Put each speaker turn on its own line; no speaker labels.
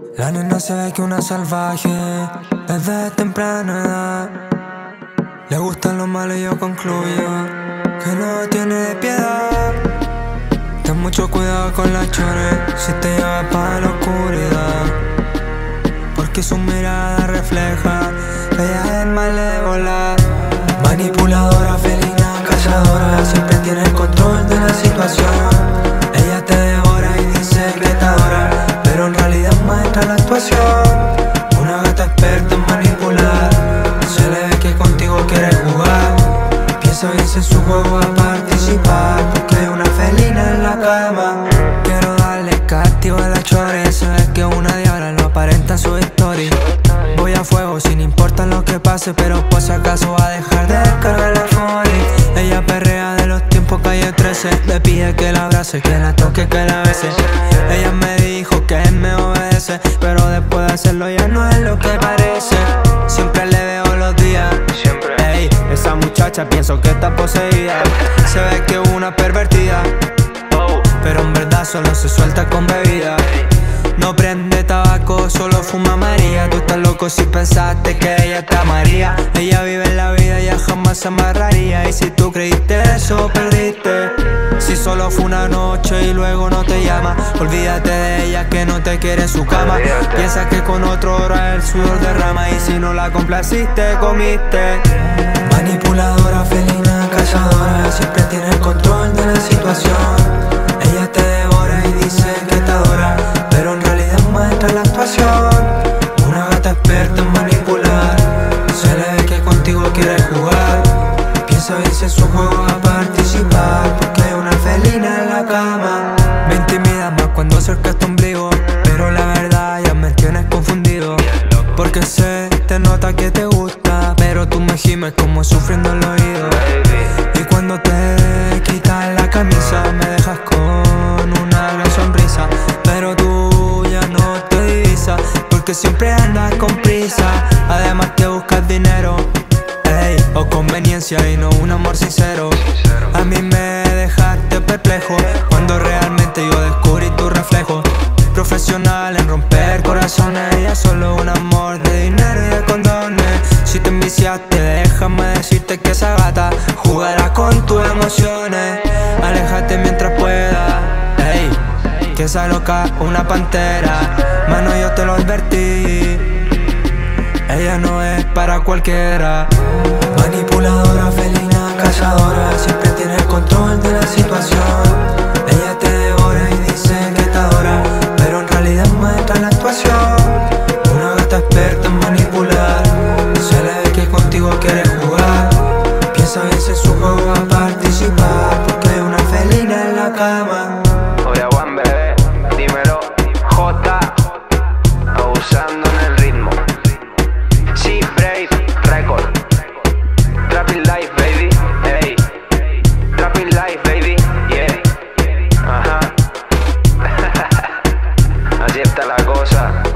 La nena se ve que una salvaje desde temprana edad. Le gustan los malos y yo concluyo que no tiene piedad. Ten mucho cuidado con las chores si te llevas para la oscuridad, porque su mirada refleja que ella es malévola. Manipuladora, felina, cazadora, siempre tiene el control de la situación. Ella te devora y dice que te adora, pero en realidad muestra la actuación. Una gata experta en manipular, se le ve que contigo quiere jugar. Piensa bien si en su juego va a participar, porque hay una felina en la cama. Quiero darle castigo a la chore, se ve que una diabla lo aparenta en su historia. Voy a fuego sin importar lo que pase, pero por si acaso va a dejar de descargar la folly. Ella perrea de los tiempos calle 13, le pide que la abrace, que la toque, que la bese. Ella me dijo que él me obedece, pero después de hacerlo ya no es lo que parece. Siempre le veo los días, siempre. Ey, esa muchacha pienso que está poseída. Se ve que es una pervertida, pero en verdad solo se suelta con bebida. No prende tabaco, solo fuma María. Tú estás loco si pensaste que ella te amaría. Ella vive la vida, ella jamás se amarraría. Y si tú creíste eso, perdiste. Si solo fue una noche y luego no te llama, olvídate de ella que no te quiere en su cama. Piensa que con otro ahora el sudor derrama, y si no la complaciste, comiste. Manipuladora, felina, cazadora, siempre tiene el control de la situación. Ella te devora y dice que te adora, pero en realidad muestra la actuación. Una gata experta en manipular, se le ve que contigo quiere jugar. Piensa bien si en su juego va a participar, porque hay una felina en la cama. Me intimida más cuando acercas tu ombligo, pero la verdad ya me tienes confundido. Porque sé, te nota que te gusta, pero tú me gimes como sufriendo el oído. Y cuando te quitas la camisa me dejas con una gran sonrisa, pero tú ya no te divisas, porque siempre andas con prisa. Además que buscas dinero, ey, o conveniencia y no un amor sincero. A mí me dejaste perplejo cuando realmente yo descubrí tu reflejo. Profesional en romper corazones, ella es solo un amor de dinero y de condones. Si te enviciaste, déjame decirte que esa gata jugará con tus emociones. Aléjate mientras pueda, ey, que esa loca una pantera. Mano, yo te lo advertí, ella no es para cualquiera. Manipuladora, felina, cazadora, siempre tiene el control de la situación. Ella te devora y dice que te adora, pero en realidad muestra la actuación. Una gata experta en manipular, se le ve que contigo quiere jugar. Piensa bien si en su juego va a participar, porque hay una felina en la cama.
Oye, Juan, bebé, dímelo. J, abusando en el ritmo. C-Brave Record. Trapping Life, baby. Ey, Trapping Life, baby. Yeah. Ajá. Así está la cosa.